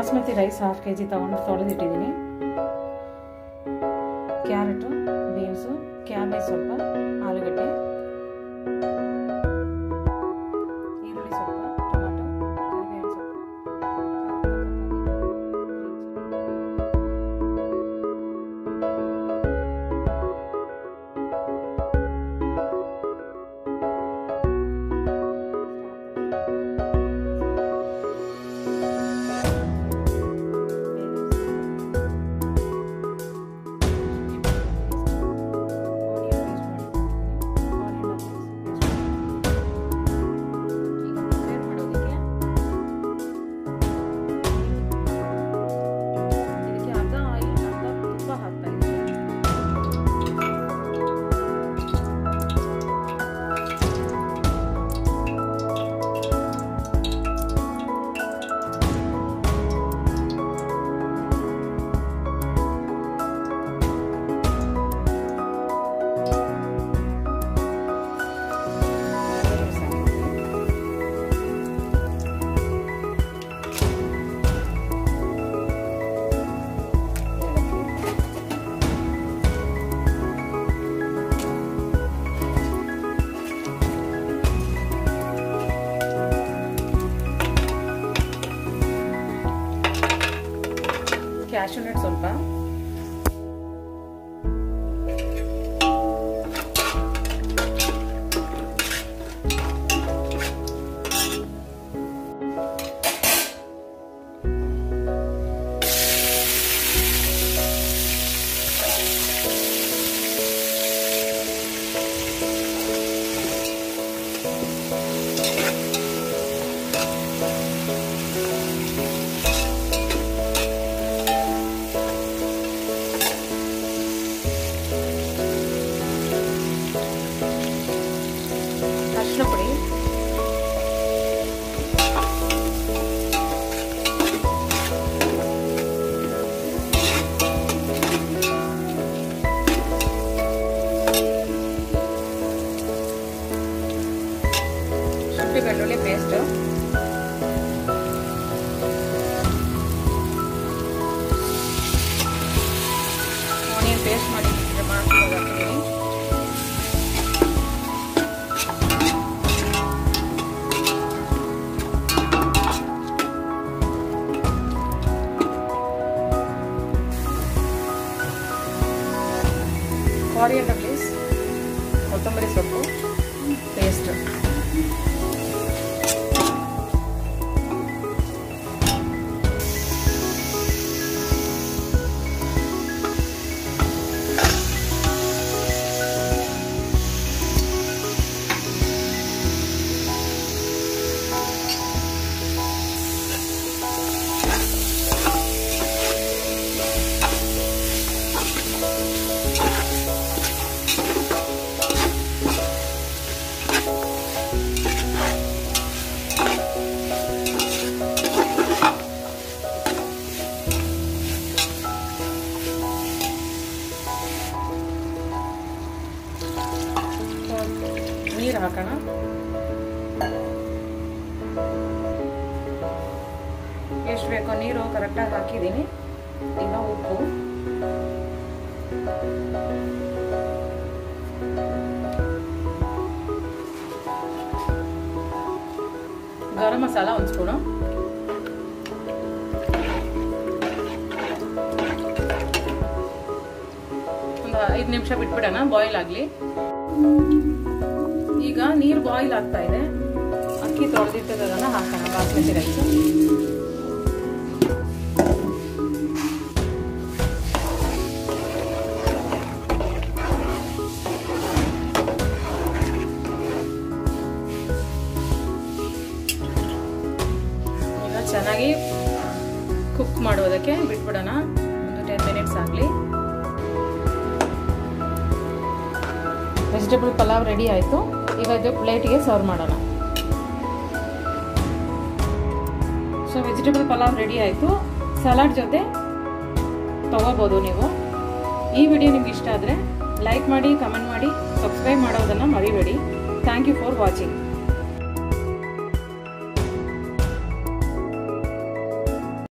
Basmati rice 1/2 kg ತಗೊಂಡು ತೊಳೆದಿಟ್ಟಿದ್ದೀನಿ. Carrot, beans, cabbage ಸ್ವಲ್ಪ, ಆಲೂಗಡ್ಡೆ, ಈರುಳ್ಳಿ ಸ್ವಲ್ಪ, ಟೊಮೆಟೊ, ಕರಿಬೇವಿನ ಸೊಪ್ಪು, ಕ್ಯಾಶ್ಯೂ ನಟ್ ಸ್ವಲ್ಪ, ಅರಿಶಿನ ಪುಡಿ, ಶುಂಠಿ ಬೆಳ್ಳುಳ್ಳಿ ಪೇಸ್ಟ್, ಆನಿಯನ್ ಪೇಸ್ಟ್ ಮಾಡಿ ಹಾಕ್ತೀನಿ. ಕಾರಿಯಂಡರ್ ಲೀವ್ಸ್, ಕೊತ್ತಂಬರಿ ಸೊಪ್ಪು ಪೇಸ್ಟ್, ನೀರು ಹಾಕೋಣ. ಎಷ್ಟು ಬೇಕೋ ನೀರು ಕರೆಕ್ಟಾಗಿ ಹಾಕಿದ್ದೀನಿ. ಈಗ ಉಪ್ಪು, ಗರಂ ಮಸಾಲ 1 ಸ್ಪೂನು, ಒಂದು 5 ನಿಮಿಷ ಬಿಟ್ಬಿಡೋಣ ಬಾಯ್ಲ್ ಆಗಲಿ. ಈಗ ನೀರು ಬಾಯ್ಲ್ ಆಗ್ತಾ ಇದೆ. ಅಕ್ಕಿ ತೊಳೆದಿಟ್ಟದನ್ನ ಹಾಕೋಣ, ಬಾಸ್ಮತಿ ರೈಸ್. ಈಗ ಚೆನ್ನಾಗಿ ಕುಕ್ ಮಾಡೋದಕ್ಕೆ ಬಿಟ್ಬಿಡೋಣ, ಒಂದು 10 ಮಿನಿಟ್ಸ್ ಆಗಲಿ. ವೆಜಿಟೇಬಲ್ ಪಲಾವ್ ರೆಡಿ ಆಯಿತು. ಈಗ ಇದು ಪ್ಲೇಟಿಗೆ ಸರ್ವ್ ಮಾಡೋಣ. ಸೊ ವೆಜಿಟೇಬಲ್ ಪಲಾವ್ ರೆಡಿ ಆಯಿತು. ಸಲಾಡ್ ಜೊತೆ ತಗೋಬೋದು ನೀವು. ಈ ವಿಡಿಯೋ ನಿಮ್ಗೆ ಇಷ್ಟ ಆದರೆ ಲೈಕ್ ಮಾಡಿ, ಕಮೆಂಟ್ ಮಾಡಿ, ಸಬ್ಸ್ಕ್ರೈಬ್ ಮಾಡೋದನ್ನು ಮರಿಬೇಡಿ. Thank you for watching.